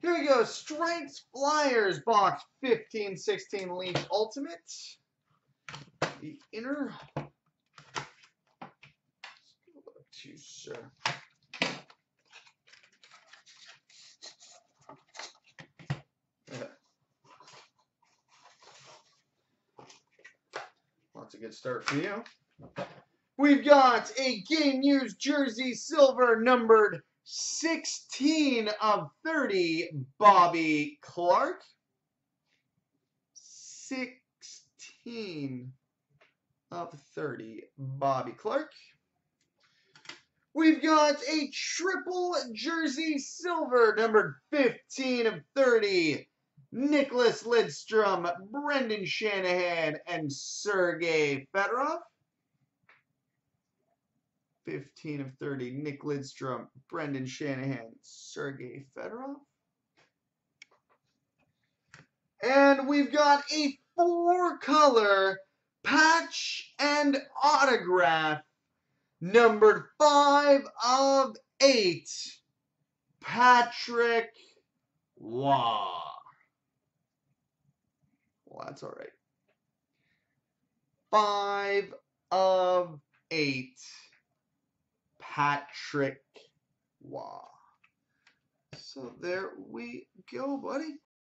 Here we go. StreitsFlyers box 15/16 League Ultimate. The inner. To you, sir. That's a good start for you. We've got a game-used jersey, silver, numbered 16/30, Bobby Clark. 16/30, Bobby Clark. We've got a triple jersey, silver, numbered 15/30, Nicholas Lidstrom, Brendan Shanahan, and Sergei Fedorov. 15/30, Nick Lidstrom, Brendan Shanahan, Sergei Fedorov. And we've got a 4-color patch and autograph, numbered 5/8, Patrick Waugh. Well, that's all right. 5/8, Patrick Waugh. So there we go, buddy.